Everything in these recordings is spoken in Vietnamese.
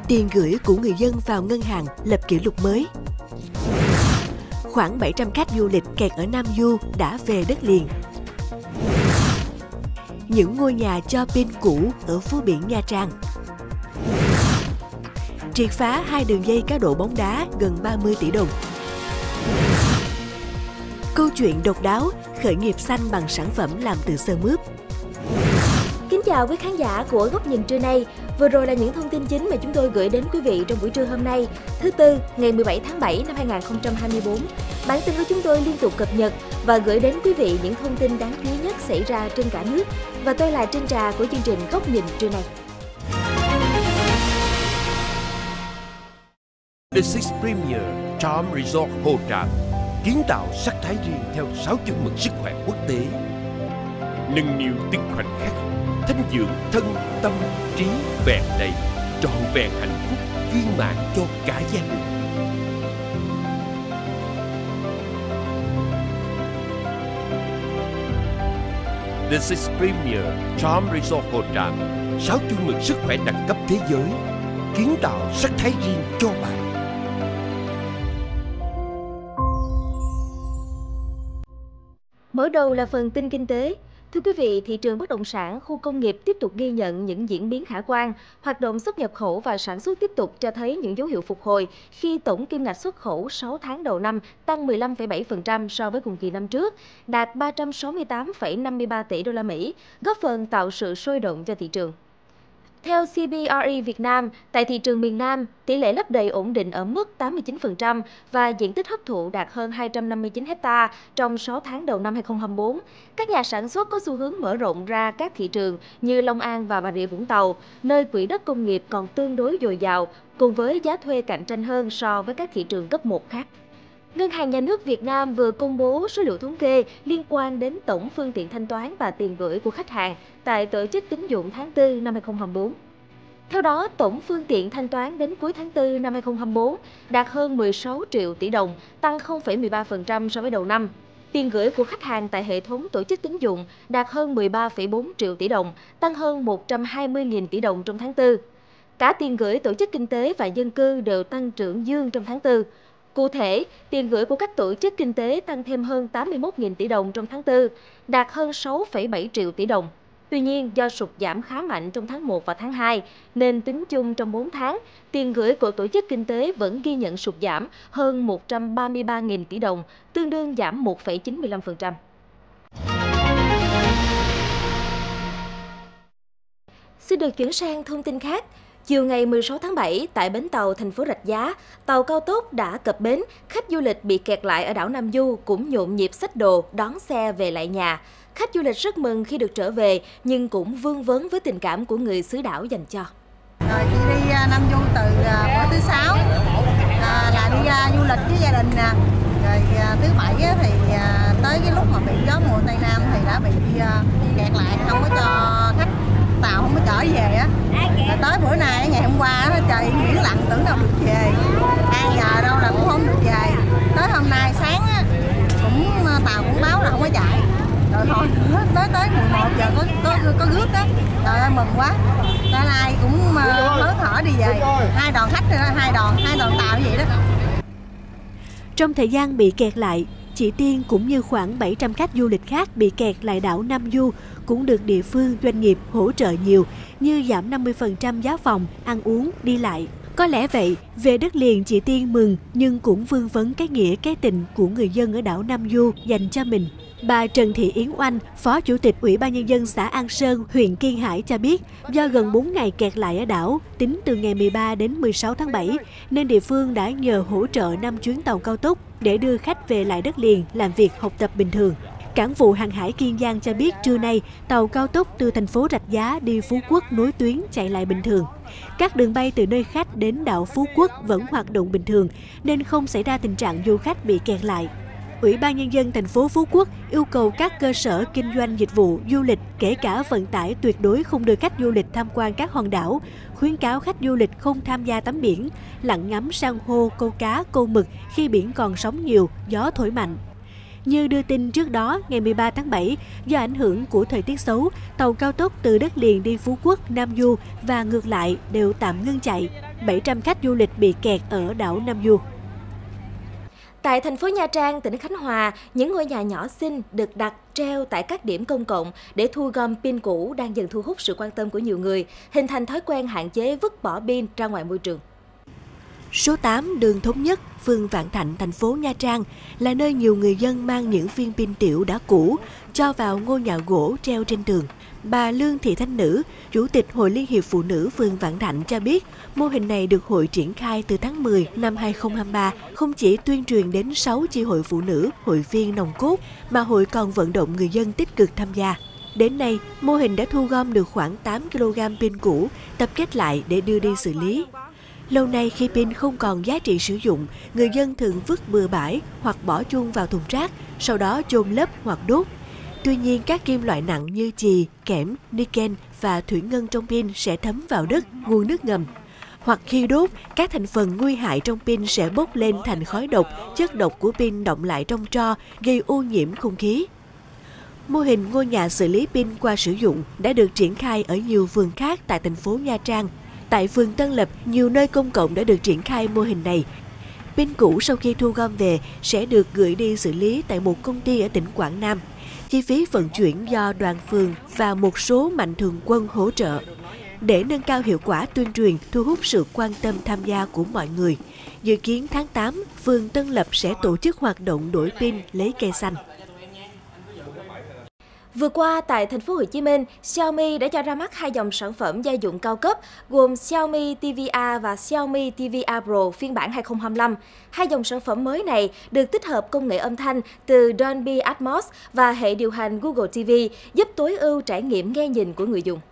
Tiền gửi của người dân vào ngân hàng lập kỷ lục mới. Khoảng 700 khách du lịch kẹt ở Nam Du đã về đất liền. Những ngôi nhà cho pin cũ ở Phú Biển, Nha Trang. Triệt phá 2 đường dây cá độ bóng đá gần 30 tỷ đồng. Câu chuyện độc đáo, khởi nghiệp xanh bằng sản phẩm làm từ sơn mướp. Kính chào quý khán giả của Góc Nhìn trưa nay. Vừa rồi là những thông tin chính mà chúng tôi gửi đến quý vị trong buổi trưa hôm nay, thứ Tư, ngày 17 tháng 7 năm 2024. Bản tin của chúng tôi liên tục cập nhật và gửi đến quý vị những thông tin đáng chú ý nhất xảy ra trên cả nước. Và tôi là Trinh Trà của chương trình Góc Nhìn trưa nay. The Six Premier Charm Resort Hồ Tràm kiến tạo sắc thái riêng theo 6 chuẩn mực sức khỏe quốc tế, nâng niu từng khoảnh khắc, thanh dưỡng thân tâm trí vẹn đầy, trọn vẹn hạnh phúc viên mãn cho cả gia đình. The Six Premier Charm Resort Hồ Tràm, 6 chuẩn mực sức khỏe đẳng cấp thế giới, kiến tạo sắc thái riêng cho bạn. Mở đầu là phần tin kinh tế. Thưa quý vị, thị trường bất động sản, khu công nghiệp tiếp tục ghi nhận những diễn biến khả quan. Hoạt động xuất nhập khẩu và sản xuất tiếp tục cho thấy những dấu hiệu phục hồi khi tổng kim ngạch xuất khẩu 6 tháng đầu năm tăng 15,7% so với cùng kỳ năm trước, đạt 368,53 tỷ đô la Mỹ, góp phần tạo sự sôi động cho thị trường. Theo CBRE Việt Nam, tại thị trường miền Nam, tỷ lệ lấp đầy ổn định ở mức 89% và diện tích hấp thụ đạt hơn 259 ha trong 6 tháng đầu năm 2024. Các nhà sản xuất có xu hướng mở rộng ra các thị trường như Long An và Bà Rịa Vũng Tàu, nơi quỹ đất công nghiệp còn tương đối dồi dào, cùng với giá thuê cạnh tranh hơn so với các thị trường cấp 1 khác. Ngân hàng Nhà nước Việt Nam vừa công bố số liệu thống kê liên quan đến tổng phương tiện thanh toán và tiền gửi của khách hàng tại tổ chức tín dụng tháng 4 năm 2024. Theo đó, tổng phương tiện thanh toán đến cuối tháng 4 năm 2024 đạt hơn 16 triệu tỷ đồng, tăng 0,13% so với đầu năm. Tiền gửi của khách hàng tại hệ thống tổ chức tín dụng đạt hơn 13,4 triệu tỷ đồng, tăng hơn 120.000 tỷ đồng trong tháng 4. Cả tiền gửi tổ chức kinh tế và dân cư đều tăng trưởng dương trong tháng 4. Cụ thể, tiền gửi của các tổ chức kinh tế tăng thêm hơn 81.000 tỷ đồng trong tháng 4, đạt hơn 6,7 triệu tỷ đồng. Tuy nhiên, do sụt giảm khá mạnh trong tháng 1 và tháng 2, nên tính chung trong 4 tháng, tiền gửi của tổ chức kinh tế vẫn ghi nhận sụt giảm hơn 133.000 tỷ đồng, tương đương giảm 1,95%. Xin được chuyển sang thông tin khác. Chiều ngày 16 tháng 7, tại bến tàu thành phố Rạch Giá, tàu cao tốc đã cập bến, khách du lịch bị kẹt lại ở đảo Nam Du cũng nhộn nhịp xách đồ, đón xe về lại nhà. Khách du lịch rất mừng khi được trở về, nhưng cũng vương vấn với tình cảm của người xứ đảo dành cho. Rồi chị đi Nam Du từ bữa thứ 6 là đi du lịch với gia đình nè. Rồi thứ 7 thì tới cái lúc mà bị gió mùa Tây Nam thì đã bị kẹt lại, không có cho khách tàu không có chở về á. Rồi tới bữa nay ngày hôm qua trời biển lặng tưởng đâu được về, 2 giờ đâu là cũng không được về. Tới hôm nay sáng á, tàu cũng báo là không có chạy. Rồi thôi tới 11 giờ có rước đó. Trời ơi mừng quá. Tới nay cũng hớn hở đi về. 2 đoàn khách, 2 đoàn tàu như vậy đó. Trong thời gian bị kẹt lại, chị Tiên cũng như khoảng 700 khách du lịch khác bị kẹt lại đảo Nam Du cũng được địa phương doanh nghiệp hỗ trợ nhiều như giảm 50% giá phòng, ăn uống, đi lại. Có lẽ vậy, về đất liền chị Tiên mừng nhưng cũng vương vấn cái nghĩa cái tình của người dân ở đảo Nam Du dành cho mình. Bà Trần Thị Yến Oanh, Phó Chủ tịch Ủy ban Nhân dân xã An Sơn, huyện Kiên Hải cho biết, do gần 4 ngày kẹt lại ở đảo, tính từ ngày 13 đến 16 tháng 7, nên địa phương đã nhờ hỗ trợ 5 chuyến tàu cao tốc để đưa khách về lại đất liền làm việc học tập bình thường. Cảng vụ hàng hải Kiên Giang cho biết trưa nay, tàu cao tốc từ thành phố Rạch Giá đi Phú Quốc nối tuyến chạy lại bình thường. Các đường bay từ nơi khách đến đảo Phú Quốc vẫn hoạt động bình thường, nên không xảy ra tình trạng du khách bị kẹt lại. Ủy ban Nhân dân thành phố Phú Quốc yêu cầu các cơ sở kinh doanh dịch vụ du lịch, kể cả vận tải tuyệt đối không đưa khách du lịch tham quan các hòn đảo, khuyến cáo khách du lịch không tham gia tắm biển, lặn ngắm san hô, câu cá, câu mực khi biển còn sóng nhiều, gió thổi mạnh. Như đưa tin trước đó, ngày 13 tháng 7, do ảnh hưởng của thời tiết xấu, tàu cao tốc từ đất liền đi Phú Quốc, Nam Du và ngược lại đều tạm ngưng chạy. 700 khách du lịch bị kẹt ở đảo Nam Du. Tại thành phố Nha Trang, tỉnh Khánh Hòa, những ngôi nhà nhỏ xinh được đặt treo tại các điểm công cộng để thu gom pin cũ đang dần thu hút sự quan tâm của nhiều người, hình thành thói quen hạn chế vứt bỏ pin ra ngoài môi trường. Số 8 đường Thống Nhất, phường Vạn Thạnh, thành phố Nha Trang là nơi nhiều người dân mang những viên pin tiểu đã cũ cho vào ngôi nhà gỗ treo trên tường. Bà Lương Thị Thanh Nữ, Chủ tịch Hội Liên hiệp Phụ nữ phường Vạn Thạnh cho biết, mô hình này được hội triển khai từ tháng 10 năm 2023, không chỉ tuyên truyền đến 6 chi hội phụ nữ, hội viên nòng cốt, mà hội còn vận động người dân tích cực tham gia. Đến nay, mô hình đã thu gom được khoảng 8 kg pin cũ, tập kết lại để đưa đi xử lý. Lâu nay khi pin không còn giá trị sử dụng, người dân thường vứt bừa bãi hoặc bỏ chung vào thùng rác, sau đó chôn lấp hoặc đốt. Tuy nhiên, các kim loại nặng như chì, kẽm, niken và thủy ngân trong pin sẽ thấm vào đất, nguồn nước ngầm. Hoặc khi đốt, các thành phần nguy hại trong pin sẽ bốc lên thành khói độc, chất độc của pin đọng lại trong tro, gây ô nhiễm không khí. Mô hình ngôi nhà xử lý pin qua sử dụng đã được triển khai ở nhiều phường khác tại thành phố Nha Trang. Tại phường Tân Lập, nhiều nơi công cộng đã được triển khai mô hình này. Pin cũ sau khi thu gom về sẽ được gửi đi xử lý tại một công ty ở tỉnh Quảng Nam. Chi phí vận chuyển do đoàn phường và một số mạnh thường quân hỗ trợ. Để nâng cao hiệu quả tuyên truyền, thu hút sự quan tâm tham gia của mọi người, dự kiến tháng 8, phường Tân Lập sẽ tổ chức hoạt động đổi pin lấy cây xanh. Vừa qua, tại thành phố Hồ Chí Minh, Xiaomi đã cho ra mắt 2 dòng sản phẩm gia dụng cao cấp gồm Xiaomi TV A và Xiaomi TV A Pro phiên bản 2025. 2 dòng sản phẩm mới này được tích hợp công nghệ âm thanh từ Dolby Atmos và hệ điều hành Google TV, giúp tối ưu trải nghiệm nghe nhìn của người dùng.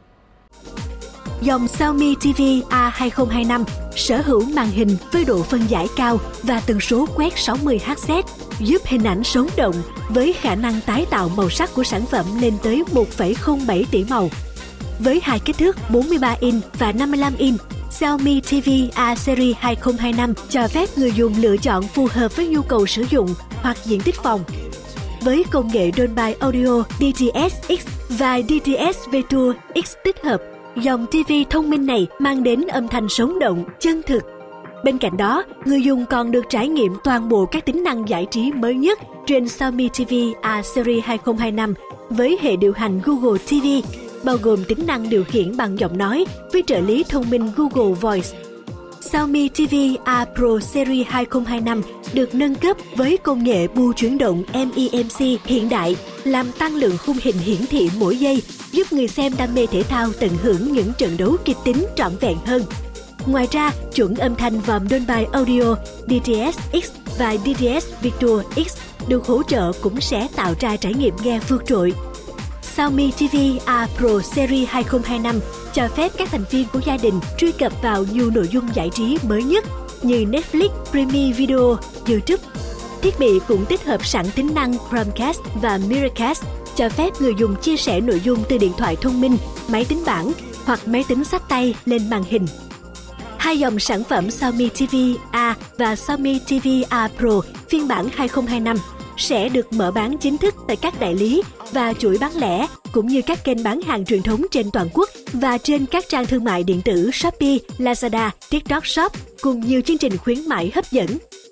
Dòng Xiaomi TV A2025 sở hữu màn hình với độ phân giải cao và tần số quét 60 Hz, giúp hình ảnh sống động với khả năng tái tạo màu sắc của sản phẩm lên tới 1,07 tỷ màu. Với hai kích thước 43 inch và 55 inch, Xiaomi TV A Series 2025 cho phép người dùng lựa chọn phù hợp với nhu cầu sử dụng hoặc diện tích phòng. Với công nghệ Dolby Audio DTS-X và DTS-V2 X tích hợp, dòng TV thông minh này mang đến âm thanh sống động, chân thực. Bên cạnh đó, người dùng còn được trải nghiệm toàn bộ các tính năng giải trí mới nhất trên Xiaomi TV A Series 2025 với hệ điều hành Google TV, bao gồm tính năng điều khiển bằng giọng nói với trợ lý thông minh Google Voice. Xiaomi TV A Pro Series 2025 được nâng cấp với công nghệ bù chuyển động MEMC hiện đại, làm tăng lượng khung hình hiển thị mỗi giây, giúp người xem đam mê thể thao tận hưởng những trận đấu kịch tính trọn vẹn hơn. Ngoài ra, chuẩn âm thanh vòm Dolby Audio DTS-X và DTS-V2 X được hỗ trợ cũng sẽ tạo ra trải nghiệm nghe vượt trội. Xiaomi TV A Pro Series 2025 cho phép các thành viên của gia đình truy cập vào nhiều nội dung giải trí mới nhất như Netflix, Prime Video, YouTube. Thiết bị cũng tích hợp sẵn tính năng Chromecast và Miracast, cho phép người dùng chia sẻ nội dung từ điện thoại thông minh, máy tính bảng hoặc máy tính xách tay lên màn hình. Hai dòng sản phẩm Xiaomi TV A và Xiaomi TV A Pro phiên bản 2025 sẽ được mở bán chính thức tại các đại lý và chuỗi bán lẻ, cũng như các kênh bán hàng truyền thống trên toàn quốc và trên các trang thương mại điện tử Shopee, Lazada, TikTok Shop, cùng nhiều chương trình khuyến mãi hấp dẫn.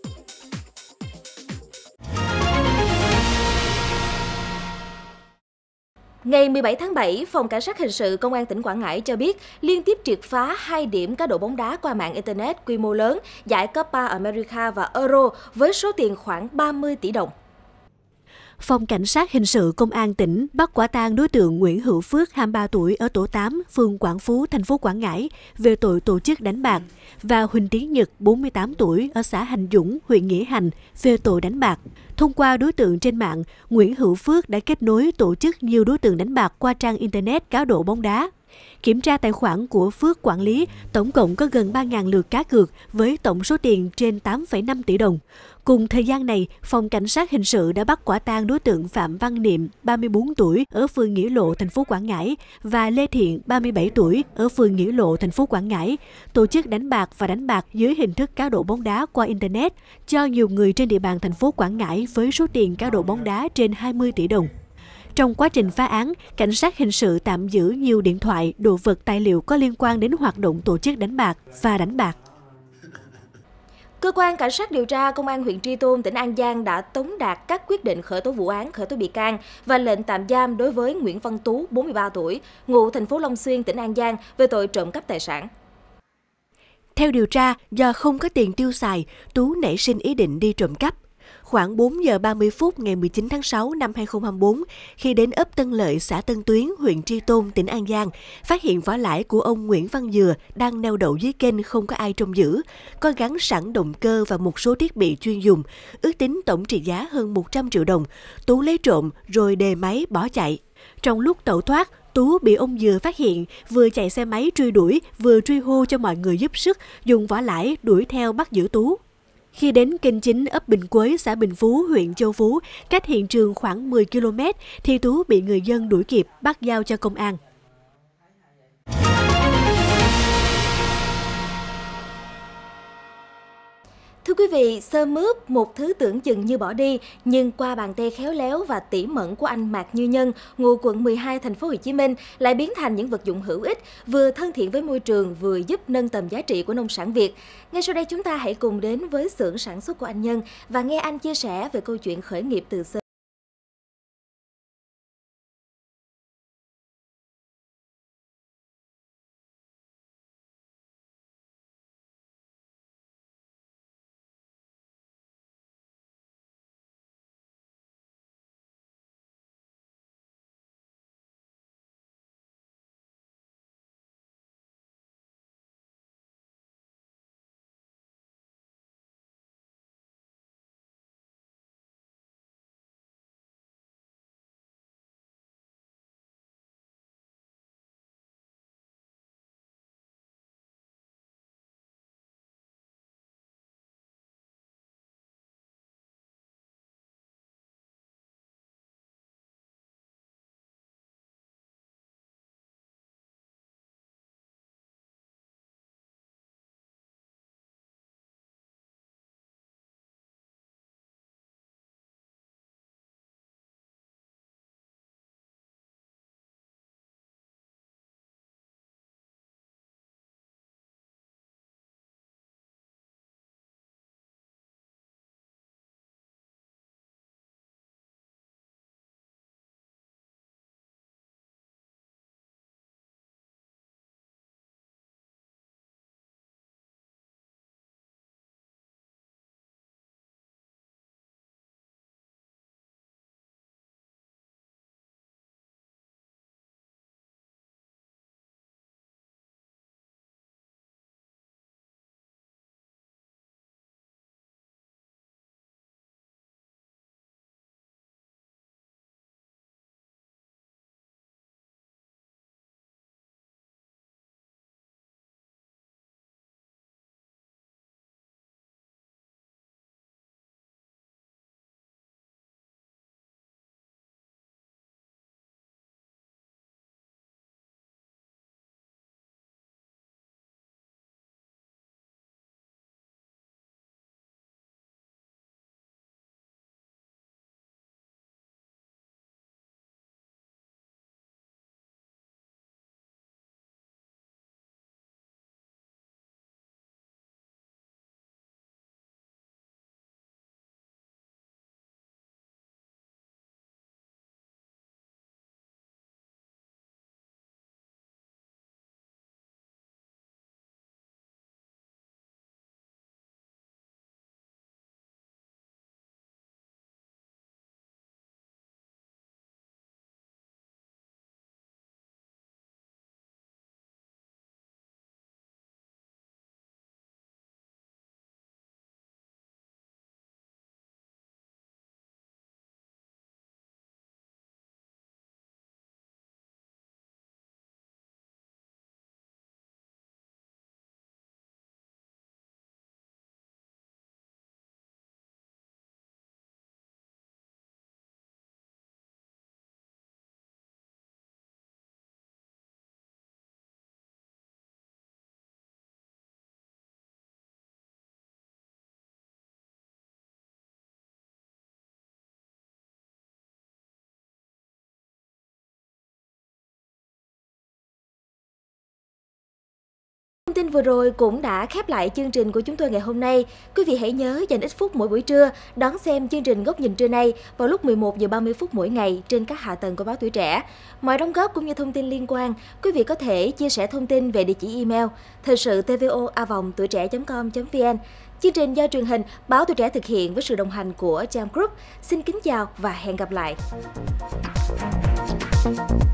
Ngày 17 tháng 7, Phòng Cảnh sát Hình sự Công an tỉnh Quảng Ngãi cho biết liên tiếp triệt phá 2 điểm cá độ bóng đá qua mạng Internet quy mô lớn, giải Copa America và Euro với số tiền khoảng 30 tỷ đồng. Phòng Cảnh sát Hình sự Công an tỉnh bắt quả tang đối tượng Nguyễn Hữu Phước, 23 tuổi, ở tổ 8, phường Quảng Phú, thành phố Quảng Ngãi, về tội tổ chức đánh bạc, và Huỳnh Tiến Nhật, 48 tuổi, ở xã Hành Dũng, huyện Nghĩa Hành, về tội đánh bạc. Thông qua đối tượng trên mạng, Nguyễn Hữu Phước đã kết nối tổ chức nhiều đối tượng đánh bạc qua trang Internet cá độ bóng đá. Kiểm tra tài khoản của Phước quản lý, tổng cộng có gần 3.000 lượt cá cược với tổng số tiền trên 8,5 tỷ đồng. Cùng thời gian này, Phòng Cảnh sát Hình sự đã bắt quả tang đối tượng Phạm Văn Niệm, 34 tuổi, ở phường Nghĩa Lộ, thành phố Quảng Ngãi và Lê Thiện, 37 tuổi, ở phường Nghĩa Lộ, thành phố Quảng Ngãi, tổ chức đánh bạc và đánh bạc dưới hình thức cá độ bóng đá qua Internet cho nhiều người trên địa bàn thành phố Quảng Ngãi với số tiền cá độ bóng đá trên 20 tỷ đồng. Trong quá trình phá án, Cảnh sát Hình sự tạm giữ nhiều điện thoại, đồ vật tài liệu có liên quan đến hoạt động tổ chức đánh bạc và đánh bạc. Cơ quan Cảnh sát điều tra Công an huyện Tri Tôn, tỉnh An Giang đã tống đạt các quyết định khởi tố vụ án, khởi tố bị can và lệnh tạm giam đối với Nguyễn Văn Tú, 43 tuổi, ngụ thành phố Long Xuyên, tỉnh An Giang về tội trộm cắp tài sản. Theo điều tra, do không có tiền tiêu xài, Tú nảy sinh ý định đi trộm cắp. Khoảng 4 giờ 30 phút ngày 19 tháng 6 năm 2024, khi đến ấp Tân Lợi, xã Tân Tuyến, huyện Tri Tôn, tỉnh An Giang, phát hiện vỏ lãi của ông Nguyễn Văn Dừa đang neo đậu dưới kênh không có ai trông giữ, có gắn sẵn động cơ và một số thiết bị chuyên dùng, ước tính tổng trị giá hơn 100 triệu đồng. Tú lấy trộm rồi đề máy bỏ chạy. Trong lúc tẩu thoát, Tú bị ông Dừa phát hiện, vừa chạy xe máy truy đuổi, vừa truy hô cho mọi người giúp sức, dùng vỏ lãi đuổi theo bắt giữ Tú. Khi đến kênh chính ấp Bình Quế, xã Bình Phú, huyện Châu Phú, cách hiện trường khoảng 10 km, thì Tú bị người dân đuổi kịp, bắt giao cho công an. Thưa quý vị, sơ mướp, một thứ tưởng chừng như bỏ đi, nhưng qua bàn tay khéo léo và tỉ mẩn của anh Mạc Như Nhân, ngụ quận 12 thành phố Hồ Chí Minh, lại biến thành những vật dụng hữu ích, vừa thân thiện với môi trường, vừa giúp nâng tầm giá trị của nông sản Việt. Ngay sau đây chúng ta hãy cùng đến với xưởng sản xuất của anh Nhân và nghe anh chia sẻ về câu chuyện khởi nghiệp từ sơ. tin vừa rồi cũng đã khép lại chương trình của chúng tôi ngày hôm nay. Quý vị hãy nhớ dành ít phút mỗi buổi trưa đón xem chương trình Góc nhìn trưa nay vào lúc 11 giờ 30 phút mỗi ngày trên các hạ tầng của Báo Tuổi Trẻ. Mọi đóng góp cũng như thông tin liên quan, quý vị có thể chia sẻ thông tin về địa chỉ email thời sự tvo@tuổi trẻ.com.vn. Chương trình do truyền hình Báo Tuổi Trẻ thực hiện với sự đồng hành của Jam Group. Xin kính chào và hẹn gặp lại.